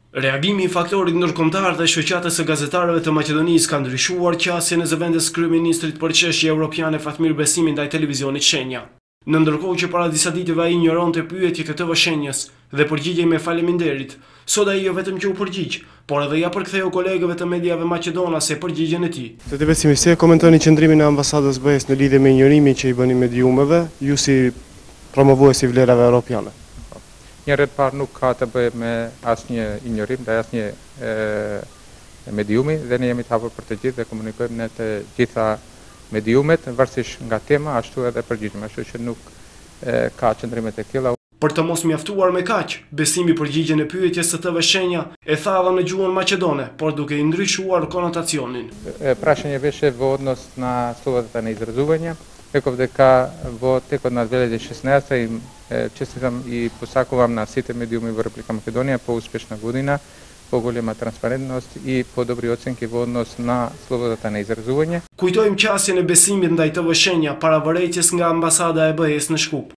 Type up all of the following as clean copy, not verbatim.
Reagimi i faktorit ndërkombëtar dhe shoqatës së gazetarëve të Maqedonisë ka ndryshuar qasjen e zëvendës kryeministrit për çështje europiane Fatmir Besimi ndaj televizionit Shenja. Në ndërkohë që para disa ditëve ai ignoronte pyetjet e TV Shenjës dhe përgjigjej me faleminderit, sot ai jo vetëm që u përgjigj, por edhe ja përktheu kolegëve të mediave maqedonase përgjigjen e tij. Zoti Besimi, si e komentoni qëndrimin e ambasadës BE-s në lidhje me injorimin që i bëni mediumeve, ju si promovuesi i vlerave europiane? Njëherët parë nuk ka të bëjë me asnjë injorim ndaj asnjë mediumi dhe ne jemi të hapur për të gjithë dhe komunikojmë në të gjitha mediumet, varësisht nga tema, ashtu edhe përgjigjemi, ashtu që nuk ka qëndrime të tilla. Për të mos mjaftuar me kaq, Besimi përgjigjen e pyetjes së TV Shenja e tha edhe në gjuhën maqedone, por duke i ndryshuar konotacionin. Praszenie wyższe w odnos na słowa izrazowania, дека во текот на 2016 им честитам и посакувам на сите медиуми во Република Македонија по-успешна година, по-голема транспарентност и по-добри оценки во однос на слободата на изразување. Kujtojmë qasjen e Besimit ndaj TV Shenja para vërejtjes nga ambasada e BE-s në Shkup.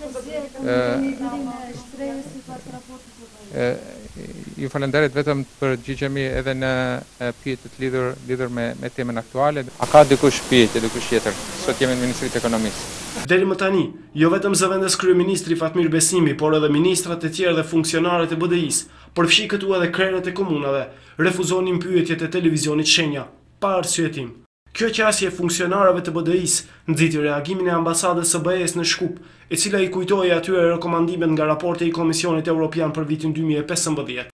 Ju falenderit vetëm përgjigjemi edhe në pyetjet lidhur me temën aktuale. A ka dikush pyetje, dikush tjetër? Sot jemi në Ministrinë e Ekonomisë. Deri më tani, jo vetëm zëvendës kryeministri Fatmir Besimi, por edhe ministrat e tjerë dhe funksionarët e BDI-s, përfshi këtu edhe krerët e komunave, refuzonin pyetjet e televizionit Shenja, pa arsyetim. Kjo qasje e funksionarëve të BDI-s nxiti reagimin e ambasadës së BE-s në Shkup, e cila i kujtoi atyre rekomandimet nga raporti i Komisionit Evropian për vitin 2015.